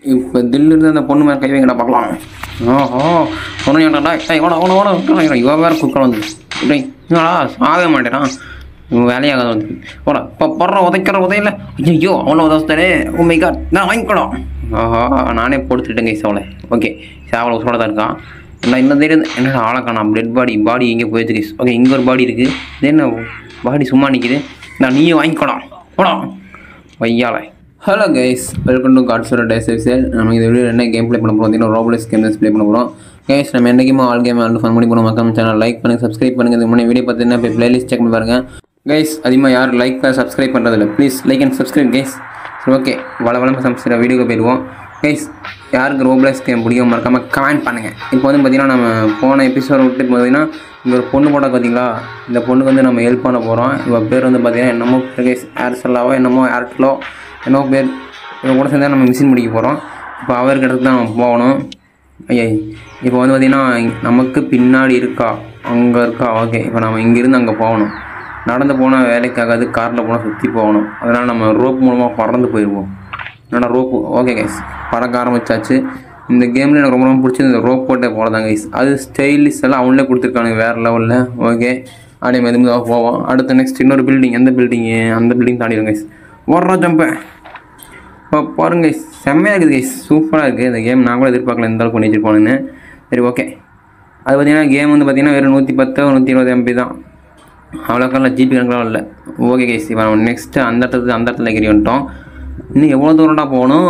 இப்போ தில்லு இருந்து அந்த பொண்ணு மேலே கை வைங்கடா பார்க்கலாம். ஓஹோ பொண்ணு ஏன்டா இவன் வேறு குக்கர் வந்து இப்படி என்னடா சாகவே மாட்டேறான். இவன் வேலையாகாத வந்து போடா இப்போ போடுற உதைக்கிற உதையில ஐயோ அவ்வளோ உதவுத்தானே உண்மை காட் நான் வாங்கிக்கூடும். ஆஹா நானே போட்டுட்டேன் கைஸ் அவளை. ஓகே சாவலை உசோட தான் இருக்கான். நான் இன்னும் தெரியுது என்னடா ஆளை காணாம். டெட் பாடி எங்கே போயிடுச்சு கைஸ். ஓகே இங்கே ஒரு பாடி இருக்குது. இது என்ன பாடி சும்மா நிற்கிது. நான் நீயும் வாங்கிக்கூடும் போடா வையாலை. ஹலோ கைஸ் வெல்கம் டு காட்ஸோட டேசர். நம்ம இந்த வீடியோ என்ன கேம் ப்ளே பண்ண போகிறோம் பார்த்தீங்கன்னா ரோப்ளெக்ஸ் கேம் ப்ளே பண்ண போகிறோம். கைஸ் நம்ம என்றைக்குமே ஆல் கேம் ஆல் ஃபன் பண்ணி போகிறோம். மக்கள் சேனல் லைக் பண்ணுங்கள் சப்ஸ்கிரைப் பண்ணுங்கள். இதுக்கு முன்னாடி வீடியோ பார்த்தீங்கன்னா இப்போ பிளேலிஸ்ட் செக் பண்ணி பாருங்கள் கைஸ். அதிகமாக யார் லைக் சப்ஸ்கிரைப் பண்ணுறதில்ல. Please like and subscribe guys. சரி ஓகே வளவளமாக சப்ஸ்கிரைப் வீடியோக்கு போயிடுவோம் கைஸ். யாருக்கு ரோப்ளெக்ஸ் கேம் பிடிக்கும் மறக்காமல் கமெண்ட் பண்ணுங்கள். இப்போ வந்து பார்த்திங்கன்னா நம்ம போன எபிசோட் விட்டு பார்த்தீங்கன்னா இங்கே ஒரு பொண்ணு போட்டால் பார்த்தீங்களா, இந்த பொண்ணுக்கு வந்து நம்ம ஹெல்ப் பண்ண போகிறோம். இப்போ பேர் வந்து பார்த்திங்கன்னா என்னமோ கைஸ் ஏர்செல்லாவோ என்னமோ ஏர்டெல்லோ என்னோ பேர். இவங்க கூட சேர்ந்தா நம்ம மிஷின் முடிக்க போகிறோம். இப்போ அவருக்கு இடத்துக்கு தான் நம்ம போகணும். ஐயா இப்போ வந்து பார்த்திங்கன்னா நமக்கு பின்னாடி இருக்கா அங்கே இருக்கா. ஓகே இப்போ நம்ம இங்கேருந்து அங்கே போகணும். நடந்து போனால் வேலைக்காகாது, காரில் போனால் சுற்றி போகணும். அதனால் நம்ம ரோப் மூலமாக பறந்து போயிடுவோம். என்னடா ரோப்பு. ஓகே கைஸ் பறக்க ஆரம்பிச்சாச்சு. இந்த கேமில் எனக்கு ரொம்ப பிடிச்சது இந்த ரோப் போட்டே போகிறதாங்க கைஸ். அது ஸ்டைலிஷ் எல்லாம் அவங்களே கொடுத்துருக்கானுங்க வேறு லெவலில். ஓகே அப்படியே மெதுமெதுவாக போவோம். அடுத்து நெக்ஸ்ட் இன்னொரு பில்டிங். எந்த பில்டிங்கு அந்த பில்டிங் தாண்டிடும் கைஸ். ஓடுறா ஜம்பை இப்போ பாருங்க கைஸ் செம்மையாக இருக்குது கைஸ். சூப்பராக இருக்குது இந்த கேம். நான் கூட எதிர்பார்க்கல இந்த அளவுக்கு பண்ணி வச்சுருப்பானுன்னு. சரி ஓகே அது பார்த்திங்கன்னா கேம் வந்து பார்த்திங்கன்னா வெறும் 110 120 MB தான். அவ்வளோக்கெல்லாம் ஜிபி கணக்கெலாம் இல்லை. ஓகே கைஸ் இப்போ நம்ம நெக்ஸ்ட்டு அந்த இடத்துல ஏறி வந்துட்டோம். இன்னும் எவ்வளோ தூரம்டா போகணும்.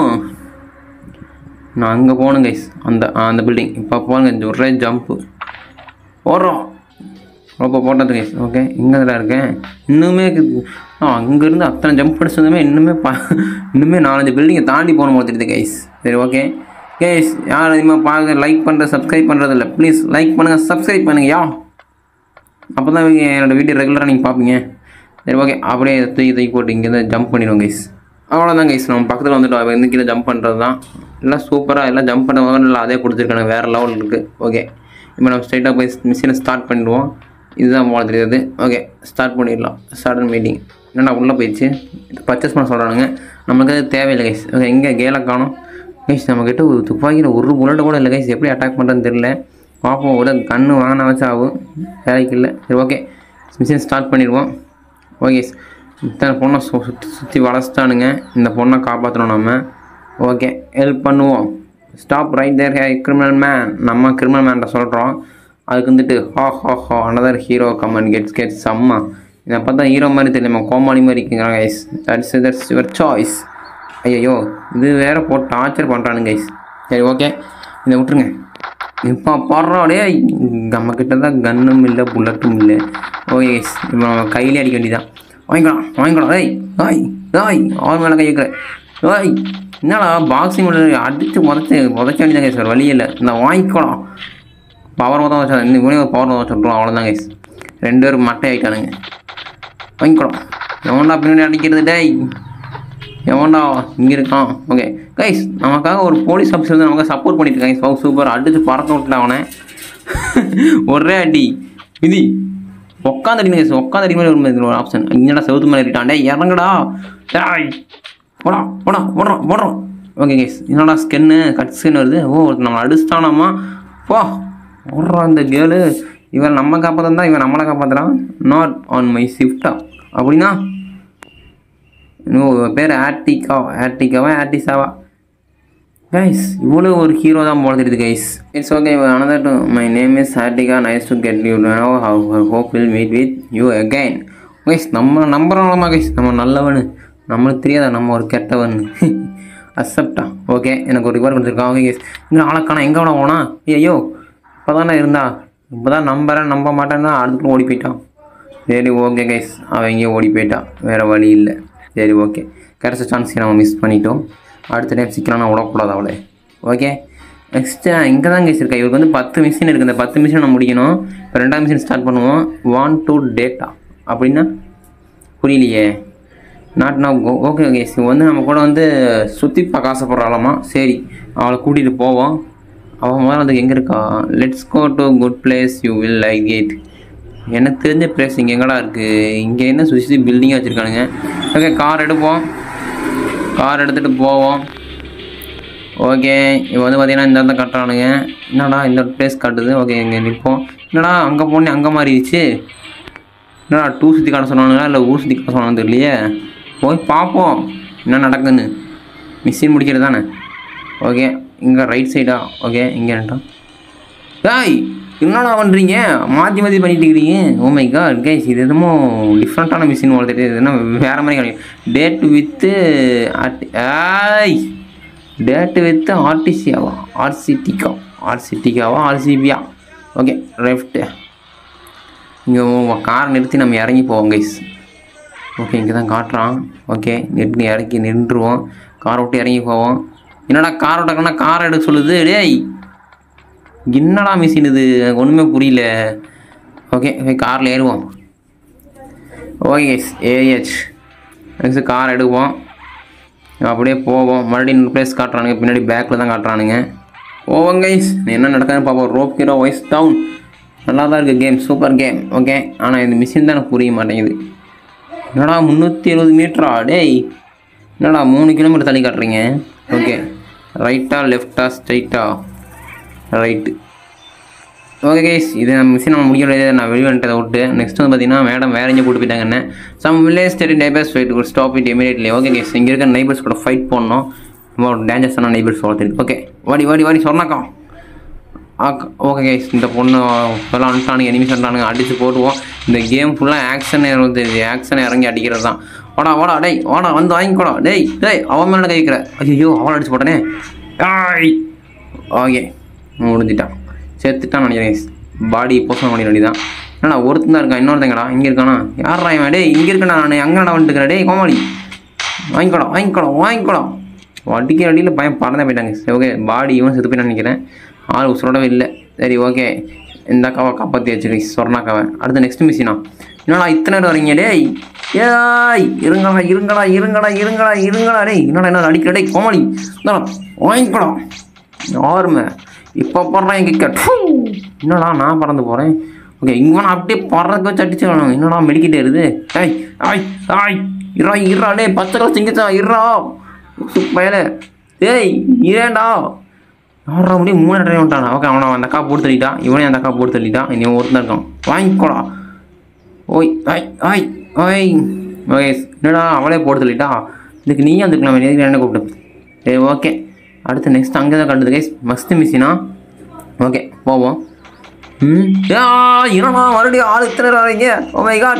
நான் அங்கே போகணும் கைஸ் அந்த பில்டிங். இப்போ போகணுங்க ஒரே ஜம்ப்பு ஓடுறோம். ரொம்ப போட்டது கைஸ். ஓகே இங்கே தான் இருக்கேன். இன்னுமே அங்கேருந்து அத்தனை ஜம்ப் அடிச்சதுமே இன்னுமே 4-5 பில்டிங்கை தாண்டி போகணும் போல தெரியுது கைஸ். சரி ஓகே கைஸ் யார் அதிகமாக பார்க்க லைக் பண்ணுறது சப்ஸ்கிரைப் பண்ணுறதில்ல. ப்ளீஸ் லைக் பண்ணுங்கள் சப்ஸ்கிரைப் பண்ணுங்கய்யா. அப்போ தான் என்னோடய வீடியோ ரெகுலராக நீங்கள் பார்ப்பீங்க. சரி ஓகே அப்படியே தூக்கி போட்டு இங்கேருந்து ஜம்ப் பண்ணிடுவோம் கைஸ். அவ்வளோதான் கைஸ் நம்ம பக்கத்தில் வந்துட்டோம். வந்து கீழே ஜம்ப் பண்ணுறது தான் எல்லாம் சூப்பராக எல்லாம் ஜம்ப் பண்ணுவாங்க. நல்லா அதே கொடுத்துருக்காங்க வேறு லெவல் இருக்குது. ஓகே இப்போ நம்ம ஸ்ட்ரைட்டாக போய் மிஷினை ஸ்டார்ட் பண்ணிடுவோம். இதுதான் போல தெரியாது. ஓகே ஸ்டார்ட் பண்ணிடலாம். ஸ்டார்ட் மீட்டிங் என்னடா உள்ளே போயிடுச்சு. பர்ச்சேஸ் பண்ண சொல்கிறானுங்க. நமக்கு அது தேவையில்லை கைஸ். ஓகே எங்கே கேலை காணும் கைஸ். நம்மக்கிட்ட ஒரு துப்பாக்கியில் ஒரு புல்லட் கூட இல்லை கைஸ். எப்படி அட்டாக் பண்ணுறதுன்னு தெரியல. பார்ப்போம். ஒரு கன்று வாங்கினா வச்சு ஆகும் வேலைக்கு இல்லை. சரி ஓகே மிஷின் ஸ்டார்ட் பண்ணிடுவோம். ஓகே இத்தனை பொண்ணை சுற்றி வளர்ச்சிட்டானுங்க. இந்த பொண்ணை காப்பாற்றணும் நம்ம. ஓகே ஹெல்ப் பண்ணுவோம். Stop right there criminal man. நம்ம கிரிமினல் மேன்ட்ட சொல்கிறோம். அதுக்கு வந்துட்டு ஹோ அனதர் ஹீரோ கமெண்ட் கெட்ஸ் செம்மா. இதை பார்த்தா ஹீரோ மாதிரி தெரியுமா கோமாளி மாதிரி இருக்குங்கிறாங்க கைஸ். That's your choice. ஐயோ இது வேறு போட்டு டார்ச்சர் பண்ணுறானுங்க கைஸ். சரி ஓகே இதை விட்டுருங்க. இப்போ போடுறோடே நம்மக்கிட்ட தான் கன்னும் இல்லை புல்லட்டும் இல்லை. ஓகே கைஸ் இப்போ நம்ம கையிலே அடிக்க வேண்டியதான். வாங்கிக்கலாம் அவன் மேலே கை வைக்கிறேன். என்னடா பாக்ஸிங் அடித்து உதச்ச வேண்டியதான் கைஸ். வேறு வழி இல்லை. இந்த வாங்கிக்கலாம் பவர் மொத்தம் வச்சா இன்னும் ஒரு பவர் மொத்தம் சொல்கிறோம். அவ்வளோதான் கைஸ். 2 பேரும் மட்டை ஆகிட்டானுங்க. வாங்கிக்கலாம். எவன்டா பின்னாடி அடிக்கிறது டேய் எவன்டா இங்கே இருக்கான். ஓகே கைஸ் நமக்காக ஒரு போலீஸ் ஆஃபீஸர் வந்து நமக்கு சப்போர்ட் பண்ணிட்டு இருக்காங்க. சூப்பர் அடித்து பறக்க விட்டுல அவனை ஒரே அடி விதி உட்காந்து அடிக்கணும் கைஸ். உட்காந்து அடிக்க மாதிரி ஒரு ஆப்ஷன். இங்கடா செவுத்து மேலே ஏறிட்டான். டே இறங்கடா போடுறோம். ஓகே கைஸ் என்னடா ஸ்கென்னு கட் ஸ்கென் வருது. நம்மளை அடிச்சிட்டானாமா போ ஓடுறான் இந்த கேர்ளு. இவன் நம்ம காப்பாற்றா இவன் நம்மளை காப்பாற்றுறான். நாட் ஆன் மை ஷிஃப்டா அப்படின்னா இன்னும் பேர் ஆர்டிகாவா கைஸ். இவ்வளோ ஒரு ஹீரோ தான் போல தெரியுது guys. It's okay another to my name is ஆர்டிகா. Nice to get you know how hope will meet with you again. Guys நம்ம நம்புறோம்மா கைஸ். நம்ம நல்லவனு நம்மளுக்கு தெரியாதா நம்ம ஒரு கெட்டவன். அக்செப்டா. ஓகே எனக்கு ஒரு ரிவார்ட் கொடுத்துருக்கான். ஓகே கைஸ் இங்கே ஆளக்கானா எங்கே விட போனா. ஐயோ இப்போ தானே இப்போ தான் நம்ப மாட்டேன்னா அடுத்துக்குள்ள ஓடி போயிட்டான். சரி ஓகே கைஸ் அவன் எங்கேயோ ஓடி போயிட்டான். வேறு வழி இல்லை. சரி ஓகே கிடைச்ச சான்ஸை நம்ம மிஸ் பண்ணிட்டோம். அடுத்த டைம் சீக்கிரம் நான் விடக்கூடாது அவளை. ஓகே நெக்ஸ்ட்டு இங்கே தான் கைஸ் இருக்கா. இவருக்கு வந்து 10 மிஷின் இருக்குது. இந்த 10 மிஷின் நம்ம முடிக்கணும். இப்போ 2ஆம் மிஷின் ஸ்டார்ட் பண்ணுவோம். வாண்ட் டு டேட்டா அப்படின்னா புரியலையே. Not now go. Okay guys இவங்க வந்து நம்ம கூட வந்து சுற்றி பார்க்க ஆசைப்படுறாளாமா. சரி அவளை கூட்டிகிட்டு போவோம். அவன் முதல்ல வந்து எங்கே இருக்கா. Let's go to good place you will like it. எனக்கு தெரிஞ்ச பிளேஸ் இங்கே எங்கடா இருக்குது. இங்கே என்ன சுற்றி பில்டிங்காக வச்சுருக்கானுங்க. ஓகே கார் எடுத்துகிட்டு போவோம். ஓகே இப்போ வந்து பார்த்தீங்கன்னா இந்த இடத்துல கட்டுறானுங்க. என்னடா இந்த பிளேஸ் காட்டுது. ஓகே இங்கே நிற்போம். என்னடா அங்கே போனே அங்கே மாறிடுச்சு. என்னடா டூ சுற்றி காட்ட சொன்னானுங்களா இல்லை ஊர் சுற்றி காட்ட சொன்னான்னு தெரியலையே. போய் பார்ப்போம் என்ன நடக்குதுன்னு. மிஷின் முடிக்கிறது தானே. ஓகே இங்கே ரைட் சைடா. ஓகே இங்கே என்னடா டேய் என்னடா பண்ணுறீங்க, மாற்றி மாற்றி பண்ணிட்டு இருக்கிறீங்க. ஓ மை காட் கைஸ், இது என்னமோ டிஃப்ரெண்ட்டான மிஷின் வளர்த்துட்டு இது என்ன வேறு மாதிரி கிடைக்கும். டேட் வித்து டேட்டு வித்து ஆர்சிடிக்காவா ஆர்சிபியா. ஓகே லெஃப்ட்டு இங்கே காரை நிறுத்தி நம்ம இறங்கி போவோம் கைஸ். ஓகே இங்கே தான் காட்டுறான். ஓகே இறக்கி நின்றுவோம். காரை விட்டு இறங்கி போவோம். என்னடா காரை விட்டக்கன்னா காரை எடுக்க சொல்லுது. டேய் என்னடா மிஷின் இது, ஒன்றுமே புரியல. ஓகே காரில் ஏறுவோம். Okay guys ah next car எடுப்போம். அப்படியே போவோம். மறுபடியும் பிளேஸ் காட்டுறானுங்க. பின்னாடி பேக்கில் தான் காட்டுறானுங்க. போவோம் கைஸ் என்ன நடக்குதுன்னு பார்ப்போம். ரோப் ஹீரோ வைஸ் டவுன் நல்லா தான் இருக்குது கேம், சூப்பர் கேம். ஓகே ஆனால் இந்த மிஷின் தான் எனக்கு புரிய மாட்டேங்குது. என்னடா 370 மீட்டரா டேய், என்னடா 3 கிலோமீட்டர் தள்ளி காட்டுறீங்க. ஓகே ரைட்டா லெஃப்டா ஸ்ட்ரைட்டா ரைட்டு. ஓகே கைஸ் இது நம்ம மிஷின் நம்ம முடிக்க நான் வெளியே வந்துட்டதை விட்டு. நெக்ஸ்ட் வந்து பார்த்தீங்கன்னா மேடம் வேறு எங்கே கூட்டு போயிட்டாங்க. என்ன some village state neighbours fight stop it immediately. Okay guys இங்கே இருக்க நைபர்ஸ் கூட ஃபைட் பண்ணணும். ரொம்ப டேஞ்சரஸான நைபர்ஸ் வளர்த்துருக்கு. ஓகே வாடி சொன்னாக்கா. ஓகே கைஸ் இந்த பொண்ணு இப்போல்லாம் வந்துட்டானுங்க, எனிமி சொல்லிட்டானுங்க, அடித்து போடுவோம். இந்த கேம் ஃபுல்லாக ஆக்ஷன் இறங்கி அடிக்கிறது தான். வாடா டேய் வாடா வந்து வாங்கிக்கோடா. டேய் அவன் மேலே கை வைக்கிற. ஐயோ அவன் அடிச்சு போட்டானே. ஓகே முடிஞ்சிட்டான், சேர்த்துட்டான் நினைக்கிறேன். பாடி போசம் பண்ணி வேண்டியதான். என்னடா ஒருத்தன் தான் இருக்கான், இன்னொருத்தங்கடா இங்கே இருக்கானா. யாரா இவன். டேய் இங்கே இருக்கா நான் அங்கேடா வந்துட்டுக்கிறேன். டேய் கோமாளி வாங்கிக்கோடா. அடிக்கிற அடியில் பயம் பறந்தே போயிட்டாங்க. சரி ஓகே பாடி இவன் செத்து போய் நினைக்கிறேன். ஆள் உசுரோடவே இல்லை. சரி ஓகே இந்த அக்காவை காப்பாற்றி வச்சுக்கி சொர்ணாக்காவை. அடுத்து நெக்ஸ்ட் மிஷினா. என்னடா இத்தனை நேரம் வரீங்க. டேய் இருங்களா டேய் என்னடா என்ன அடிக்கிற. டேய் கோமாளி வாங்கிக்கோடா. யாருமே இப்போ போடுறேன் கிரிக்கெட். என்னடா நான் பறந்து போகிறேன். ஓகே இங்கே நான் அப்படியே பறக்க வச்சு அடிச்சு வேணும். என்னடா மெடிக்கிட்டே இருக்குது. இரா டே பச்சை கலர் சிங்கிச்சா இரா பயலே. டேய் இரேண்டா யாரா முடியும் 3 ட்ரைவ் வந்துட்டானா. ஓகே அவனை அந்த அக்கா போட்டு தள்ளிட்டான். இவனே அந்த அக்கா போட்டு தள்ளிட்டான். இனி ஒருத்தன் இருக்கான். வாங்கிக்கோடா. ஓய் ஓகே என்னடா அவளே போட்டு தள்ளிட்டா. இதுக்கு நீ வந்துக்கலாம் என்ன கூப்பிட்டு. சரி ஓகே அடுத்து நெக்ஸ்ட் அங்கே தான் கண்டுது கைஸ் மஸ்து மிஷினா. ஓகே போவோம். என்னடா மறுபடியும் ஆள் இத்தனை வரீங்க. ஓ மை காட்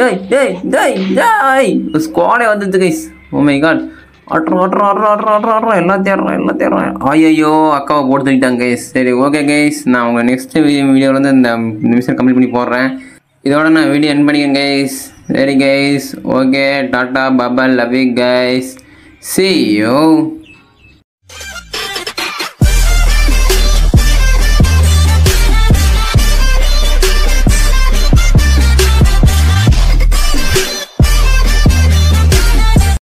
டேய் ஸ்குவாடே வந்துச்சு கைஸ். ஓ மை காட் ஆட்றோம் எல்லாத்தையும் ஐயோ அக்காவை போட்டு தள்ளிட்டாங்க கைஸ். சரி ஓகே கைஸ் நான் உங்கள் நெக்ஸ்ட் வீடியோவில் வந்து இந்த மிஷன் கம்ப்ளீட் பண்ணி போடுறேன். இதோட நான் வீடியோ எண்ட் பண்ணிக்கிறேன் கைஸ். சரி கைஸ் ஓகே டாட்டா பாபா love you guys. see you.